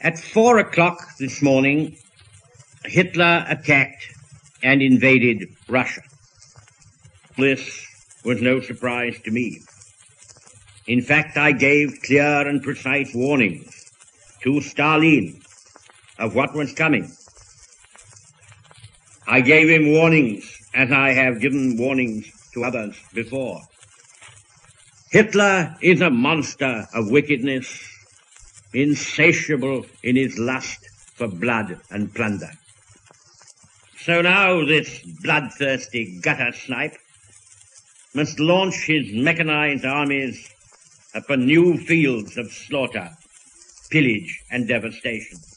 At 4 o'clock this morning, Hitler attacked and invaded Russia. This was no surprise to me. In fact, I gave clear and precise warnings to Stalin of what was coming. I gave him warnings as I have given warnings to others before. Hitler is a monster of wickedness, insatiable in his lust for blood and plunder. So now this bloodthirsty guttersnipe must launch his mechanized armies upon new fields of slaughter, pillage, and devastation.